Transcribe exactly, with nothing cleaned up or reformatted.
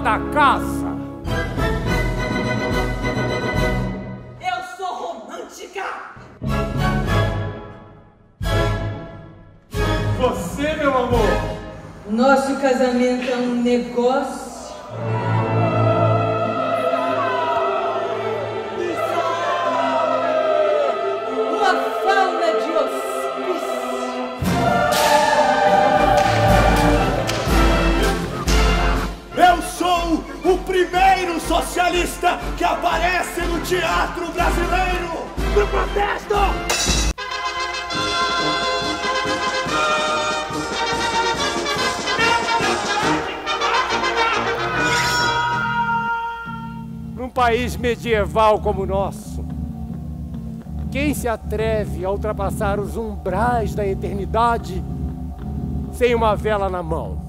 da caça. Eu sou romântica. Você, meu amor. Nosso casamento é um negócio. Uma fauna de hospício. Eu sou o primeiro socialista que aparece no teatro brasileiro pro protesto! Num país medieval como o nosso, quem se atreve a ultrapassar os umbrais da eternidade sem uma vela na mão?